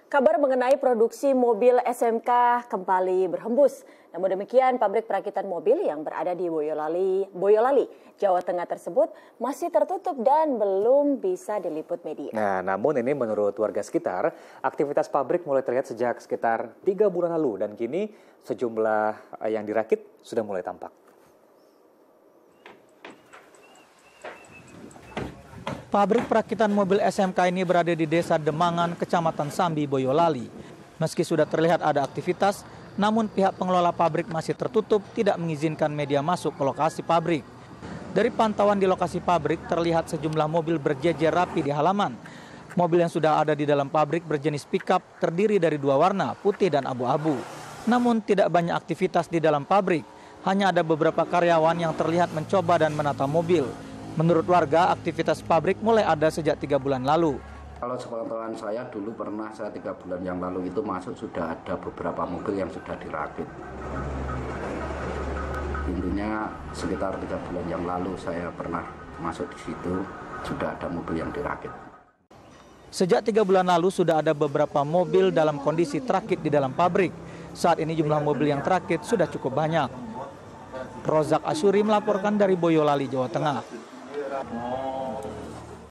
Kabar mengenai produksi mobil SMK kembali berhembus. Namun demikian, pabrik perakitan mobil yang berada di Boyolali, Jawa Tengah tersebut masih tertutup dan belum bisa diliput media. Nah, namun ini menurut warga sekitar, aktivitas pabrik mulai terlihat sejak sekitar 3 bulan lalu dan kini sejumlah yang dirakit sudah mulai tampak. Pabrik perakitan mobil SMK ini berada di Desa Demangan, Kecamatan Sambi, Boyolali. Meski sudah terlihat ada aktivitas, namun pihak pengelola pabrik masih tertutup tidak mengizinkan media masuk ke lokasi pabrik. Dari pantauan di lokasi pabrik terlihat sejumlah mobil berjejer rapi di halaman. Mobil yang sudah ada di dalam pabrik berjenis pickup terdiri dari 2 warna, putih dan abu-abu. Namun tidak banyak aktivitas di dalam pabrik. Hanya ada beberapa karyawan yang terlihat mencoba dan menata mobil. Menurut warga, aktivitas pabrik mulai ada sejak 3 bulan lalu. Kalau sepengetahuan saya dulu pernah 3 bulan yang lalu itu masuk sudah ada beberapa mobil yang sudah dirakit. Intinya sekitar 3 bulan yang lalu saya pernah masuk di situ, sudah ada mobil yang dirakit. Sejak 3 bulan lalu sudah ada beberapa mobil dalam kondisi terakit di dalam pabrik. Saat ini jumlah mobil yang terakit sudah cukup banyak. Rozak Asyuri melaporkan dari Boyolali, Jawa Tengah.